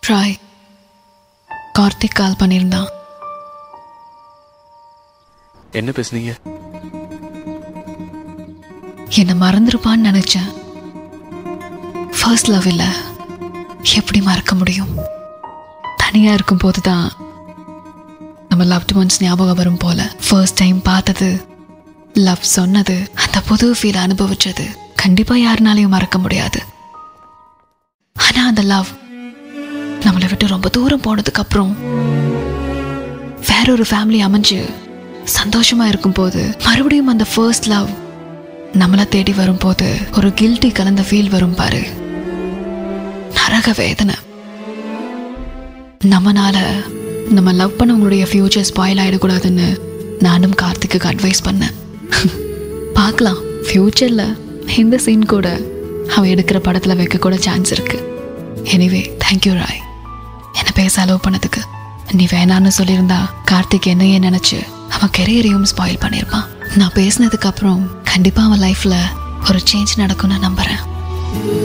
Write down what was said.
ராய், கார்த்திக் கால் பண்ணியிருந்தான். என்ன பேசுனீங்க? என்னை மறந்துருப்பான்னு நினைச்சேன். ஃபர்ஸ்ட் லவ் இல்லை, எப்படி மறக்க முடியும்? தனியா இருக்கும் போதுதான் நம்ம லவ்ட் ஒன்ஸ் ஞாபகம் வரும் போல. ஃபர்ஸ்ட் டைம் பார்த்தது, லவ் சொன்னது, அந்த புது ஃபீல் அனுபவிச்சது கண்டிப்பா யாருனாலையும் மறக்க முடியாது. ஆனா அந்த லவ் நம்மளை விட்டு ரொம்ப தூரம் போனதுக்கு அப்புறம் வேறொரு ஃபேமிலி அமைஞ்சு சந்தோஷமா இருக்கும் போது, மறுபடியும் அந்த ஃபர்ஸ்ட் லவ் நம்மளை தேடி வரும்போது ஒரு கில்ட்டி கலந்த ஃபீல் வரும் பாரு, நரக வேதனை. நம்மனால நம்ம லவ் பண்ணவங்களுடைய ஃபியூச்சர் ஸ்பாயில் ஆயிடக்கூடாதுன்னு நானும் கார்த்திக்கு அட்வைஸ் பண்ணேன். பார்க்கலாம், ஃபியூச்சர்ல இந்த சீன் கூட அவன் எடுக்கிற படத்துல வைக்க கூட சான்ஸ் இருக்கு. எனிவே, தேங்க்யூ ராய், என்ன பேச அலோவ் பண்ணதுக்கு. நீ வேணான்னு சொல்லியிருந்தா கார்த்திக் என்னையே நினைச்சு அவன் கெரியரையும் ஸ்பாயில் பண்ணியிருப்பான். நான் பேசினதுக்கு அப்புறம் கண்டிப்பா அவன் லைஃப்ல ஒரு சேஞ்ச் நடக்கும்னு நம்புறேன்.